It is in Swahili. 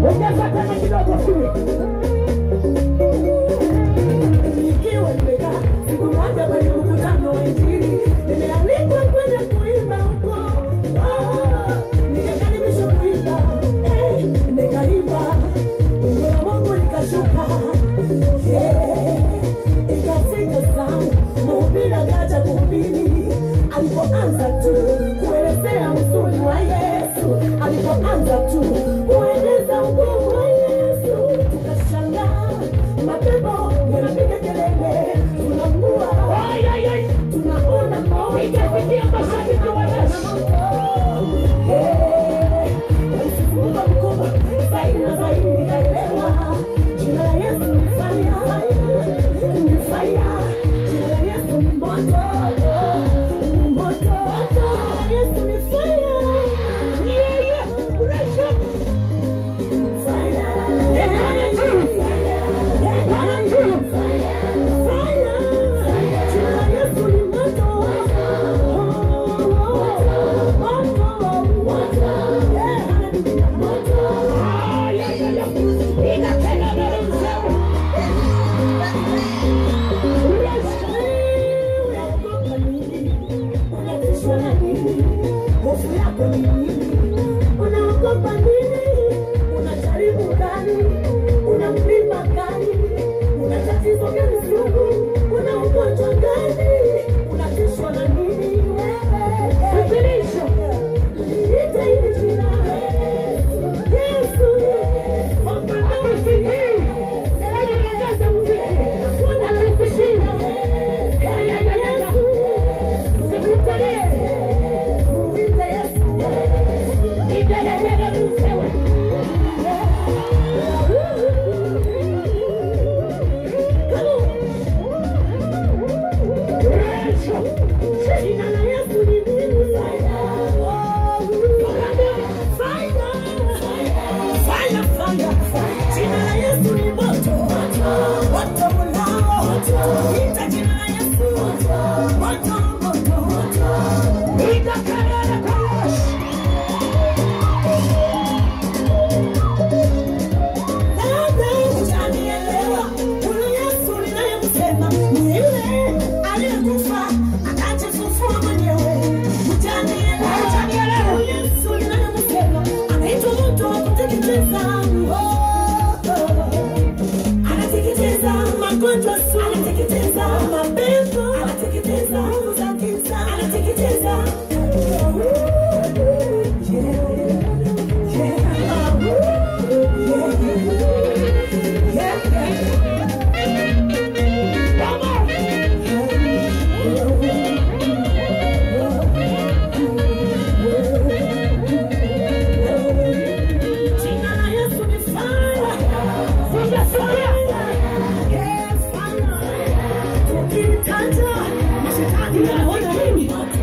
Ongeza tena kidogo kule. Nikiwa nimekaa siku moja kwenye mkutano wa Injili, nimealikwa kwenda kuimba huko. Nikakaribishwa kuimba, nikaimba, Roho wa Mungu likashuka. Ikafika sana, mhubiri akaanza kuhubiri. Alipoanza tu kuelezea uzuri wa Yesu, alipoanza tu kueleza ukuu wa Yesu, tukashangaa. Mapepo yanapiga kelele, tunaungua, tunaona moto, ikafikia mashabiki wa Yesu. Walifunga mkoba, zaidi na zaidi nikaelewa, jina la Yesu ni fire, ni fire, jina la Yesu ni moto. Unaogopa nini? Unajaribu gani? Unamlima gani? Una tatizo gani sugu? Una ugonjwa gani? Unatishwa na nini wewe? Fikirisha. Ita hili jina Yesu. Mapambano hii. Sasa nikaanza muziki. Unakufishia. Yesu. Sikutale. Muita Yesu. Anateketeza mapepo, anateketeza nguvu za giza, anateketeza. Ukitanja, mashetani anaona nini?